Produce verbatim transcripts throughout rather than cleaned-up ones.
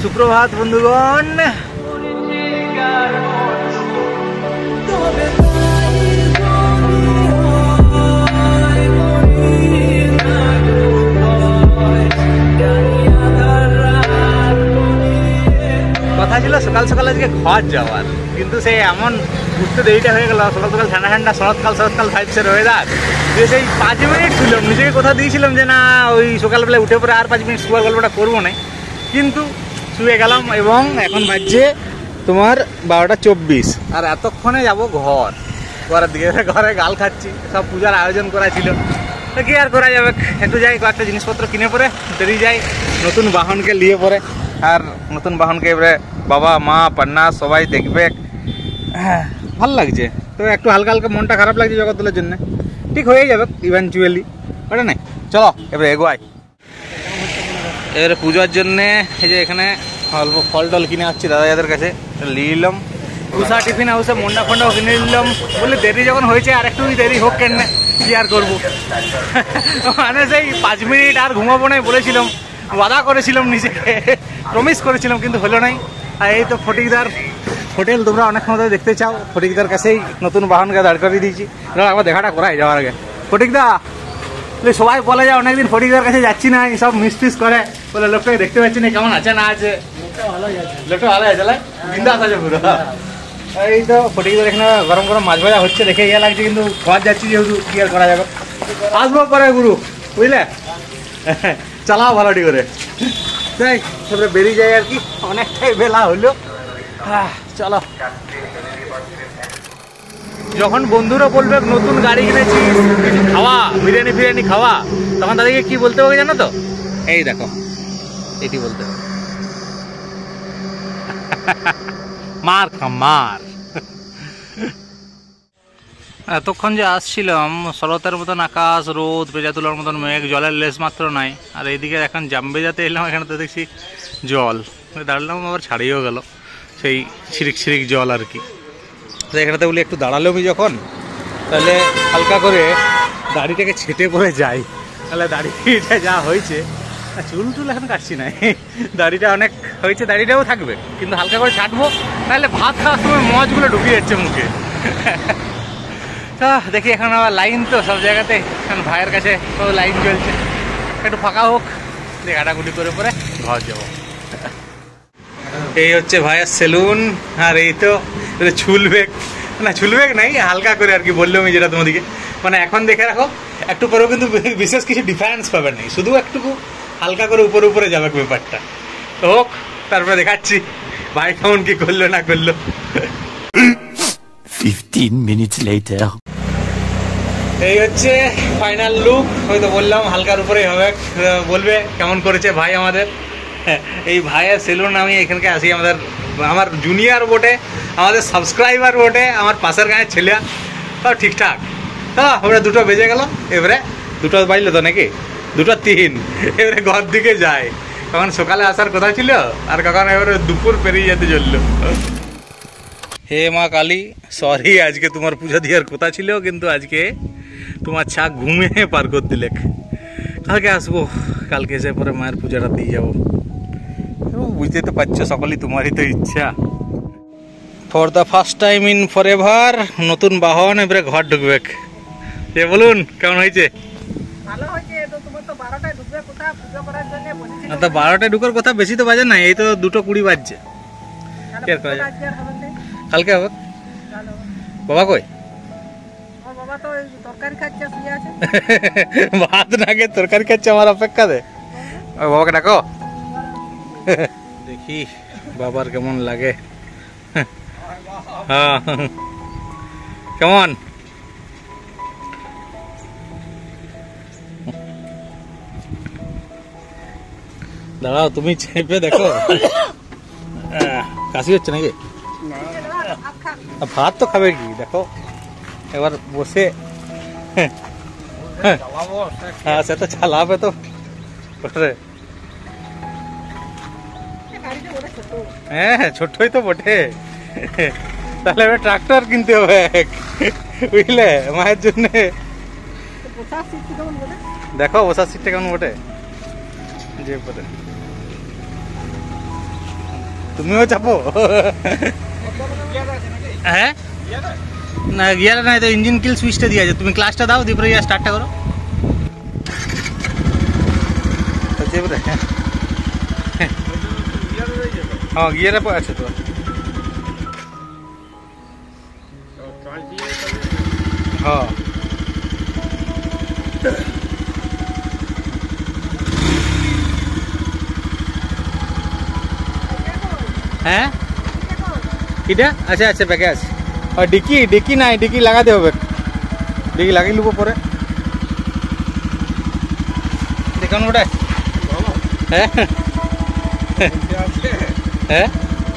সুপ্রভাত বন্ধুগণ। কথা ছিল সকাল সকাল আজকে ঘর যাওয়ার, কিন্তু সেই এমন ঘুরতে দেরিটা হয়ে গেল। সকাল সকাল ঠান্ডা ঠান্ডা শরৎকাল শরৎকাল ভাইবসের ওয়েদার, যে সেই পাঁচ মিনিট ছিলাম নিজেকে কথা দিয়েছিলাম যে না ওই সকালবেলা উঠে পরে আর পাঁচ মিনিট শুয়ার গল্পটা করবো না, কিন্তু শুয়ে গেলাম। এবং এখন বাজছে তোমার বারোটা চব্বিশ, আর এতক্ষণে যাব ঘর ঘরের দিকে। ঘরে গাল খাচ্ছি, সব পূজার আয়োজন করা ছিল, তো কি আর করা যাবে, একটু যাই কয়েকটা জিনিসপত্র কিনে পরে বেরিয়ে যাই নতুন বাহনকে নিয়ে পরে। আর নতুন বাহনকে এবারে বাবা মা পান্না সবাই দেখবে, ভাল লাগছে। তো একটু হালকা হালকা মনটা খারাপ লাগছে জগদ্দলের জন্য, ঠিক হয়ে যাবে ইভেনচুয়ালি, ওটা না। চলো এবারে এগোয়াই। এবারে পুজোর জন্যে এই যে এখানে অল্প ফল টল কিনে আসছি দাদা যাদের কাছে, নিয়ে নিলাম। উষা টিফিন হাউসে মন্ডা ফন্ডাও কিনে নিলাম, বলে দেরি যখন হয়েছে আর একটু দেরি হোক কেন, কি আর করবো। মানে সেই পাঁচ মিনিট আর ঘুমাবো নাই বলেছিলাম, ওয়াদা করেছিলাম নিজেকে, প্রমিস করেছিলাম, কিন্তু হলো নাই। আর এই তো ফটিকদার হোটেল, তোমরা অনেকক্ষণ ধরে দেখতে চাও, ফটিকদার কাছেই নতুন বাহনকে দাঁড় করিয়ে দিয়েছি। একবার দেখাটা করাই যাওয়ার আগে। ফটিকদা সবাই বলে যায় অনেকদিন ফটিকদার কাছে যাচ্ছি না, সব মিস টিস করে, বলে লোকটাকে দেখতে পাচ্ছি না, কেমন আছে না আছে। লোকটা ভালো আছে, বিন্দাস আছে পুরো। এই তো ফটিকদার এখানে গরম গরম মাছ ভাজা হচ্ছে, দেখে ইয়ে লাগছে, কিন্তু খাওয়া যাচ্ছি যেহেতু কি আর করা যাবে। আসবো পরে গুরু, বুঝলে, চালাও ভালোটি করে। যাই তারপরে বেরিয়ে যায় আর কি, অনেকটাই বেলা হলো। চলো, যখন বন্ধুরা বলবে নতুন গাড়ি কিনেছি খাওয়া, বিরিয়ানি ফিরিয়ানি খাওয়া, তখন তাদেরকে কি বলতে হবে জানো তো? এই দেখো, এটি বলতে হবে, মার খা মার। এতক্ষণ যে আসছিলাম, শরতের মতন আকাশ, রোদ, ভেজা তুলার মতন মেঘ, জলের লেস মাত্র নাই। আর এইদিকে এখন জাম্বে যাতে এলাম, এখানে তো দেখছি জল, দাঁড়ালাম আবার ছাড়িয়েও গেল, সেই ছিরিক ছিরিক জল আর কি। তো এখানেতে বলি একটু দাঁড়ালো আমি যখন, তাহলে হালকা করে দাড়িটাকে ছেটে পড়ে যাই, তাহলে দাড়িটা যা হয়েছে, চুল টুল এখন কাটছি না, দাড়িটা অনেক হয়েছে, দাড়িটাও থাকবে, কিন্তু হালকা করে ছাটবো, তাহলে ভাত খাওয়ার সময় মজগুলো ঢুকিয়ে যাচ্ছে মুখে। দেখি এখন আবার লাইন তো সব জায়গাতে, এখন ভাইয়ের কাছে লাইন চলছে, একটু ফাঁকা হোক, কাটাকুটি করে পরে ঘর যাবো। এই হচ্ছে ভাইয়ের সেলুন, আর এই তো চুলবেগ, না চুলবেগ নাই, হালকা করে আর কি বললাম আমি যেটা তোমাদেরকে, মানে এখন দেখে রাখো, একটু পরেও কিন্তু বিশেষ কিছু ডিফারেন্স পাবে নেই, শুধু একটুকু হালকা করে উপরে উপরে যাবে ব্যাপারটা। তো হোক, তারপরে দেখাচ্ছি ভাই কেমন কি করলো না করলো। fifteen minutes later. এই হচ্ছে ফাইনাল লুক, হয়তো বললাম হালকার উপরেই হবে, বলবে কেমন করেছে ভাই আমাদের। এই ভাইয়ের সেলুন আমি এখানকে আসি, আমাদের আমার জুনিয়র বটে, আমাদের সাবস্ক্রাইবার বটে, আমার পাশের গাঁয়ের ছেলে, সব ঠিকঠাক। হ্যাঁ, আমরা দুটো বেজে গেল, এবারে দুটো বাজলো তো নাকি, দুটো তিন, এবারে ঘর দিকে যায়। কখন সকালে আসার কথা ছিল, আর কখন এবারে দুপুর পেরিয়ে যেতে চললো। হে মা কালী, সরি আজকে তোমার পূজা দেওয়ার কথা ছিল, কিন্তু আজকে তোমার ছাক ঘুমিয়ে পার করে দিলে। কালকে আসবো, কালকে এসে পরে মায়ের পূজাটা দিয়ে যাবো। বুঝতে তো পারছো সকলেই তোমারই তো ইচ্ছা। For the first time in forever নতুন বাহন, এবারে ঘর ঢুকবে। এ বলুন কেমন হয়েছে? তো বারোটায় ঢুকার কথা, বেশি তো বাজে না, এই তো দুটো কুড়ি বাজছে। কালকে হবে। বাবা কই? ভাত না খেয়ে তরকারি খাচ্ছে আমার অপেক্ষাতে। বাবাকে ডাকো, দেখি বাবার কেমন লাগে। হ্যাঁ, কেমন দাঁড়াও, তুমি চেপে দেখো। কাশি হচ্ছে নাকি? ভাত তো খাবে কি, দেখো এবার বসে। হ্যাঁ, সে তো চালাবে তো। হ্যাঁ হ্যাঁ, ছোটই তো বটে। তাহলে এবার ট্রাক্টর কিনতে হবে বুঝলে মায়ের জন্য। দেখো বসার সিটটা কেমন বটে, যে বটে। তুমিও চাপো। হ্যাঁ না গিয়ার নাই তো ইঞ্জিন কিল সুইচটা দিয়ে আছে, তুমি ক্লাসটা দাও দিয়ে পরে গিয়ে স্টার্টটা করো। হ্যাঁ গিয়ারে আছে তো। হ্যাঁ হ্যাঁ কিটা আচ্ছা আচ্ছা ব্যাগে আছে। আর ডিকি ডিকি নাই, ডিকি লাগাতে হবে, ডিকি লাগিয়ে নেবো পরে। দেখুন ওটা হ্যাঁ হ্যাঁ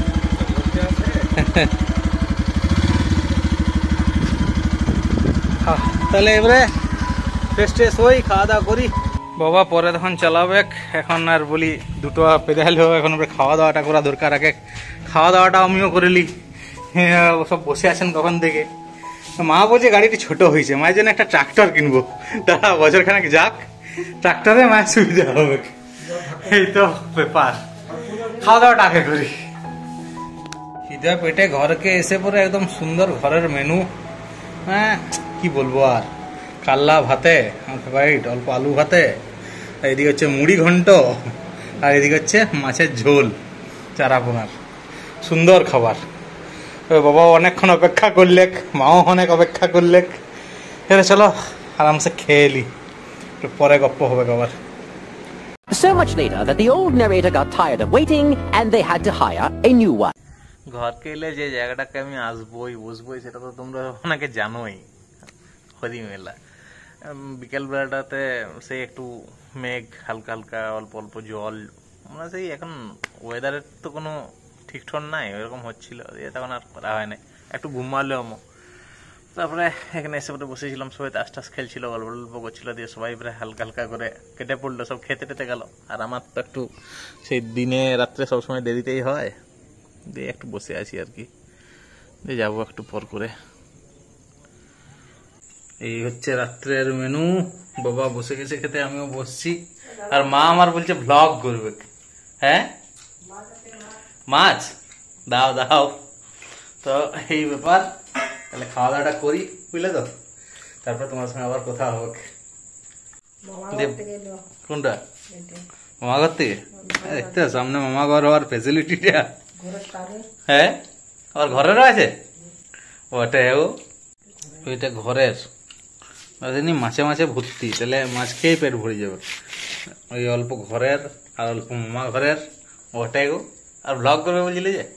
তাহলে এবারে ফ্রেশ ট্রেশ হই, খাওয়া দাওয়া করি। বাবা পরে তখন চালাবে, এখন আর বলি দুটো পেদাল হোক, এখন খাওয়া দাওয়াটা করা দরকার। আগে খাওয়া দাওয়াটা আমিও করেলি, সব বসে আছেন কখন থেকে। মা বলছে গাড়িটি ছোট হয়েছে, মায়ের জন্য একটা ট্রাক্টর কিনবো, তারা বছর খানেক যাক, ট্রাক্টরে মায়ের সুবিধা হবে। এই তো ব্যাপার, খাওয়া দাওয়াটা আগে করি। খিদে পেটে ঘরকে এসে পরে একদম সুন্দর ঘরের মেনু। হ্যাঁ কি বলবো আর, কাল্লা ভাতে ফেভারিট, অল্প আলু ভাতে, এদিকে হচ্ছে মুড়ি ঘন্ট, আর এদিকে হচ্ছে মাছের ঝোল চারাপোনার, সুন্দর খাবার। বাবা অনেকক্ষণ অপেক্ষা করলেক, মাও অনেক অপেক্ষা করলেক। এবারে চলো আরামসে খেয়ে এলি, একটু পরে গপ্প হবে আবার। So much later that the old narrator got tired of waiting and they had to hire a new one. ঘরকে এলে যে জায়গাটাকে আমি আসবোই বসবোই সেটা তো তোমরা অনেকে জানোই, হরি মেলা। বিকেল বেলাটাতে সেই একটু মেঘ, হালকা হালকা অল্প অল্প জল, আমরা সেই এখন ওয়েদারের তো কোনো ঠিক ঠন নাই, ওইরকম হচ্ছিল, তখন আর করা হয় নাই, একটু ঘুমালেও। তারপরে এখানে এসে পরে বসেছিলাম, সবাই তাস টাস খেলছিল, গল্প গল্প করছিল, দিয়ে সবাই প্রায় হালকা হালকা করে কেটে পড়লো, সব খেতে টেতে গেল। আর আমার তো একটু সেই দিনে রাত্রে সবসময় দেরিতেই হয়, দিয়ে একটু বসে আছি আর কি, দিয়ে যাবো একটু পর করে। এই হচ্ছে রাত্রের মেনু, বাবা বসে গেছে খেতে, আমিও বসছি। আর মা আমার বলছে ভ্লগ করবে। হ্যাঁ মাছ দাও দাও, তো এই ব্যাপার। তাহলে খাওয়া দাওয়াটা করি বুঝলে তো, তারপর তোমার সঙ্গে আবার কথা হবে। কোনটা মামা ঘর থেকে? দেখতে সামনে মামা ঘর হওয়ার ফেসিলিটিটা, হ্যাঁ আবার ঘরেরও আছে ওটা, ওইটা ঘরের মাছে মাছে ভর্তি, তাহলে মাছ খেয়ে পেট ভরে যাবে। ওই অল্প ঘরের আর অল্প মামা ঘরের, ওটাই গো। আর ব্লগ করবে বুঝলি যে,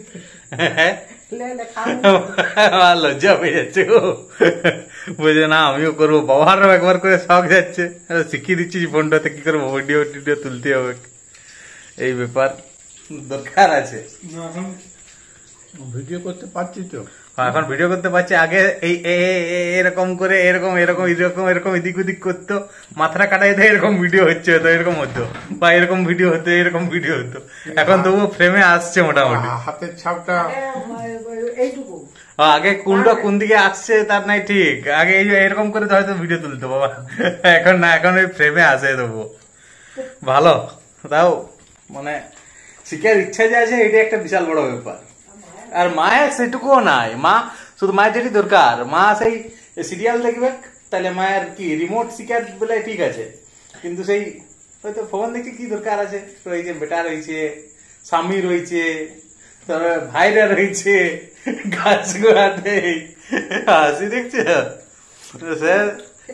লজ্জা পেয়ে যাচ্ছে গো, বুঝে না আমিও করবো, বাবারও একবার করে শখ যাচ্ছে, শিখিয়ে দিচ্ছি ফোনটাতে কি করবো, ভিডিও টিডিও তুলতে হবে, এই ব্যাপার দরকার আছে। ভিডিও করতে পারছি তো এখন ভিডিও করতে পারছি, আগে এই এরকম করে এরকম এরকম এরকম এরকম এদিক ওদিক করতো, মাথাটা কাটাই দেয়, এরকম ভিডিও হচ্ছে হতো, এরকম হতো, বা এরকম ভিডিও হতো, এরকম ভিডিও হতো। এখন তবু ফ্রেমে আসছে মোটামুটি, হাতের ছাপটা এইটুকু। আগে কোনটা কোন দিকে আসছে তার নাই ঠিক, আগে এই এরকম করে হয়তো ভিডিও তুলতো বাবা, এখন না, এখন ওই ফ্রেমে আসে তবু। ভালো তাও মানে শিখার ইচ্ছা যে আছে, এটা একটা বিশাল বড় ব্যাপার। আর মায়ের সেটুকুও নাই, মা শুধু মায়ের যেটি দরকার, মা সেই সিরিয়াল দেখবে, তাহলে মায়ের কি রিমোট শিকার বলে ঠিক আছে, কিন্তু সেই হয়তো ফোন দেখে কি দরকার আছে, রয়েছে বেটা রয়েছে, স্বামী রয়েছে, তারপরে ভাইরা রয়েছে, গাছ গোড়াতে হাসি দেখছে স্যার।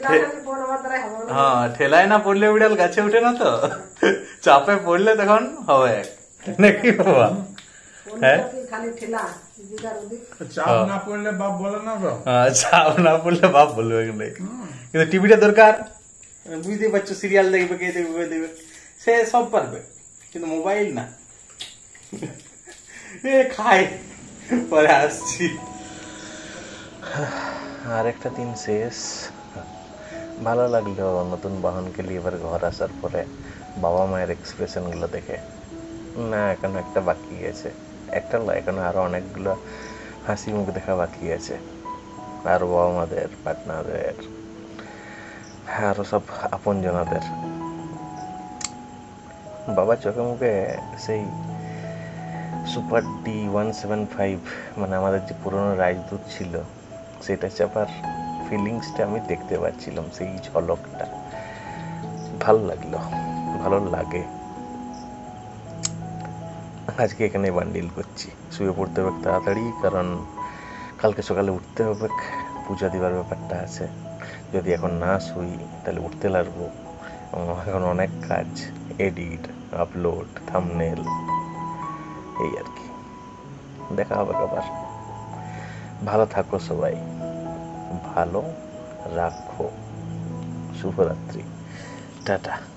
হ্যাঁ ঠেলায় না পড়লে বিড়াল গাছে উঠে না, তো চাপে পড়লে তখন হবে নাকি বাবা? হ্যাঁ চাপ না পড়লে বাপ বলে না, চাপ না পড়লে বাপ বলবে, কিন্তু টিভিটা দরকার, বুঝতেই পারছো, সিরিয়াল দেখবে, কে দেখবে দেখবে, সে সব পারবে, কিন্তু মোবাইল না। এ খাই পরে আসছি। আর একটা দিন শেষ, ভালো লাগলো নতুন বাহনকে নিয়ে এবার ঘর আসার পরে বাবা মায়ের এক্সপ্রেশন গুলো দেখে। না এখনো একটা বাকি আছে, একটা নয় এখনো আরো অনেকগুলো হাসি মুখ দেখা বাকি আছে, আর বাবা মাদের, পার্টনারদের, আরো সব আপন জনাদের। বাবার চোখে মুখে সেই super D one seven five মানে আমাদের যে পুরনো রাজদূত ছিল সেটা চাপার ফিলিংসটা আমি দেখতে পাচ্ছিলাম, সেই ঝলকটা ভালো লাগলো, ভালো লাগে। আজকে এখানে বান্ডিল করছি, শুয়ে পড়তে হবে তাড়াতাড়ি, কারণ কালকে সকালে উঠতে হবে, পূজা দিবার ব্যাপারটা আছে। যদি এখন না শুই তাহলে উঠতে লাগবো, এখন অনেক কাজ, এডিট, আপলোড, থাম্বনেল, এই আর কি। দেখা হবে আবার। ভালো থাকো সবাই, ভালো রাখো। শুভরাত্রি, টাটা।